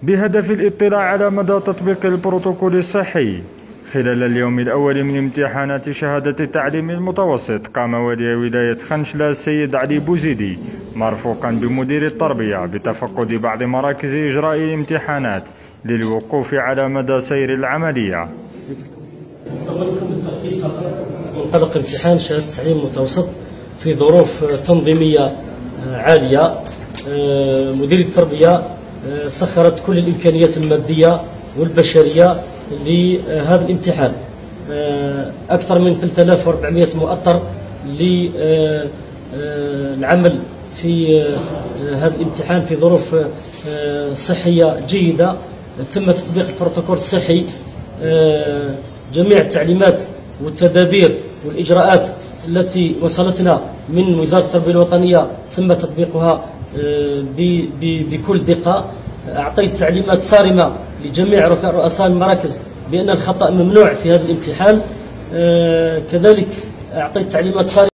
بهدف الاطلاع على مدى تطبيق البروتوكول الصحي. خلال اليوم الأول من امتحانات شهادة التعليم المتوسط، قام والي ولاية خنشلة السيد علي بوزيدي مرفوقا بمدير التربية بتفقد بعض مراكز إجراء الامتحانات للوقوف على مدى سير العملية. منطلق امتحان شهادة التعليم المتوسط في ظروف تنظيمية عالية. مدير التربية سخرت كل الإمكانيات المادية والبشرية لهذا الامتحان. أكثر من 3400 مؤطر للعمل في هذا الامتحان في ظروف صحية جيدة. تم تطبيق البروتوكول الصحي. جميع التعليمات والتدابير والإجراءات التي وصلتنا من وزارة التربية الوطنية تم تطبيقها بكل دقة. أعطيت تعليمات صارمة لجميع رؤساء المراكز بأن الخطأ ممنوع في هذا الامتحان. كذلك أعطيت تعليمات صارمة